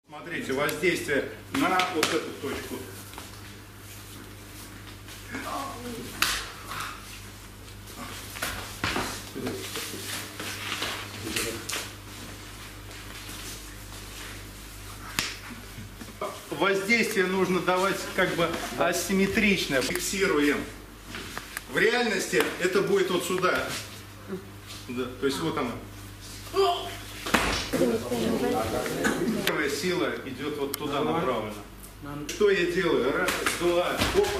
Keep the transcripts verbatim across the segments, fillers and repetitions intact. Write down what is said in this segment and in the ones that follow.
Смотрите, воздействие на вот эту точку. Воздействие нужно давать как бы асимметрично. Фиксируем. В реальности это будет вот сюда. Да, то есть вот она. Первая сила идет вот туда направленно. Что я делаю? Раз, два, опа.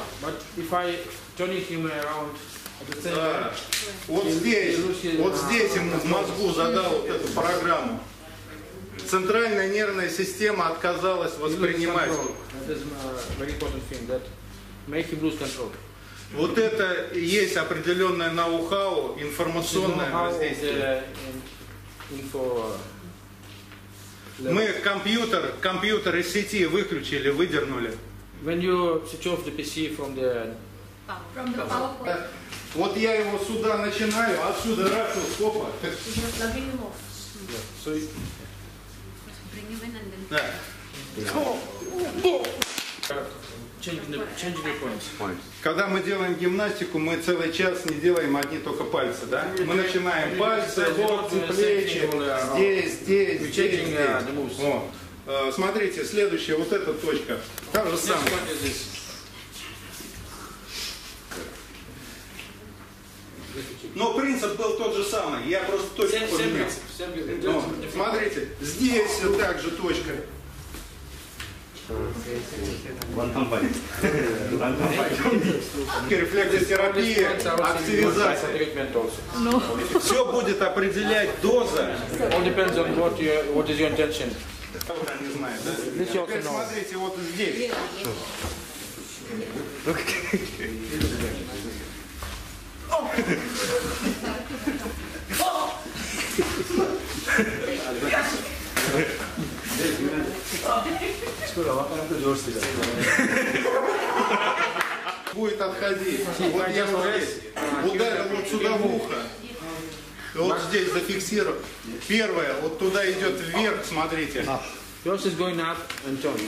Да. Вот здесь, вот здесь ему в мозгу задал вот эту программу. Центральная нервная система отказалась воспринимать. Вот это есть определенное ноу-хау, информационное воздействие. Мы компьютер, компьютер из сети выключили, выдернули. When you switch off the P C from the From the power point. Вот я его сюда начинаю, отсюда раз, опа. You're plugging him off. yeah. So you, Bring him in and then. Да. changing the changing the points. Когда мы делаем гимнастику, мы целый час не делаем одни только пальцы, да? Мы начинаем пальцы, локти, плечи, здесь, здесь, здесь, здесь. О. Э, Смотрите, следующая, вот эта точка. Та же самая. Но принцип был тот же самый, я просто точку поменял. Но, смотрите, здесь также точка. Рефлексотерапия, активизация. Все будет определять доза. All depends on what you what is your intention. Не знаю, да? Теперь смотрите, вот здесь. Будет отходить. Вот я вот здесь ударил вот сюда в ухо. И вот здесь зафиксировал. Первое, вот туда идет вверх, смотрите. Yours is going up and down.